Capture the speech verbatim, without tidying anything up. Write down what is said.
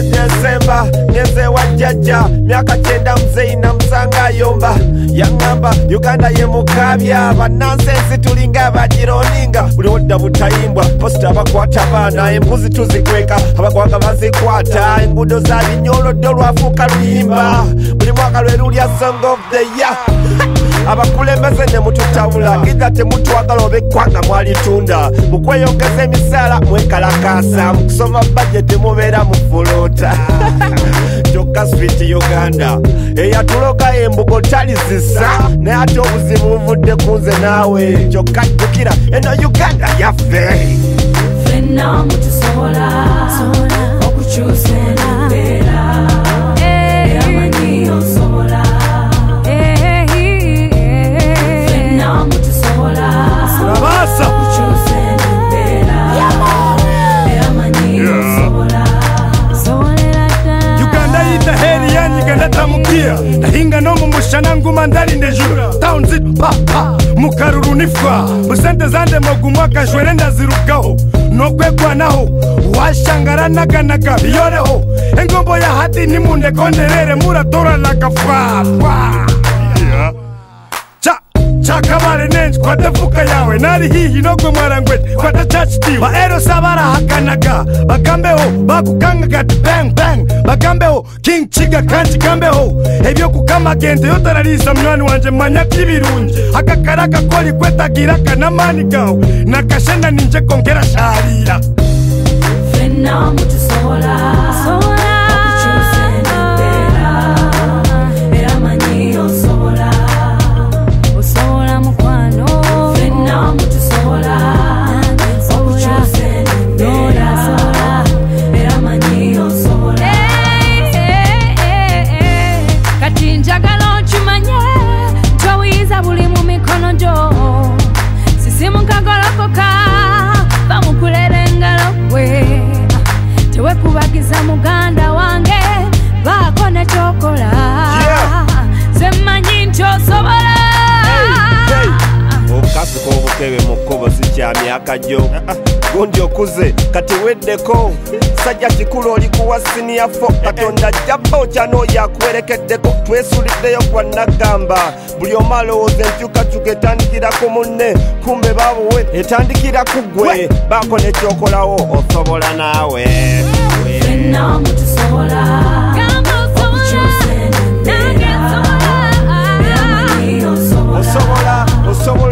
eno Desemba ngeze wa jjajja myaka kyenda muzeyi namusanga ayomba yaŋŋamba Uganda ye mukabya bannansensi tulinga abagironinga buli odda butayimbwa posita abakwata abaana embuzi tuzikweka abagwanga bazikwata enguudo za binyolodde olwafuuka luyimba buli mwaka lwe lulya song of the year abakulembeze ne mututabula giza temutwagala oba eggwanga mwalitunda mukweyongeza emisaala mwekalakasa mukusoma bajeti mubeera mufuluuta kyokka Sweet Uganda eyatuloka embugo talizisa naye ate obuzibu buvudde kunze naawe kyokka jjukira eno Uganda yaffe ffenna mutusobola okukyusa embeera eramanyi osobola ffenna mutusobola okukyusa embeera eramanyi osobola Uganda yita heri yanyiganda tamukia nahinga no mumushana nguma ndali ndejuru town zit pa pa mukaruru nifwa musente zande mogumwa kajwere ndazirukaho nokwegwanaho washangara naganaka biyoreho engombo ya hati nimunde konderere muratora lakafa yeah. cha chakabare nenji kwata fuka yawe nari hihi nogwe mwarangwete kwata chachitiwa baero sabara hakanaga bagambeho bakukangaga bang bang bagambeho king chiga kanji gambeho ebyo kukama gente yotararisa mnywani wanje manya kibirunji akakaraka koli kwetagira kanamani gaho nakashenda ninje kongera sharira ffenna mutusobola okukyusa embeera eramanyi osobola osobola mukwano ffenna mutusobola okukyusa embeera eramanyi osobola kati njagala okimanye ntowiiza buli mu mikono gyo sisimukagolokoka bamukulera engalo gwe tewekubagiza muganda wange baako nekyokola semmanyi nti osobola okukasuka obukebe mu kkubo si kya myaka gyo gundi okuze kati weddeko sajja kikulu oli kuwa siniya fo katonda jjabba okya n'oyo akuwerekeddeko twesuliddeyo kwa naggamba buli omu alowooza enkyukakyuka etandikira ku munne kumbe babuwe etandikira ku ggwe baako nekyokolawo osobola naawe ffenna mutusobola okukyusa embeera eramanyi osobola osobola osobola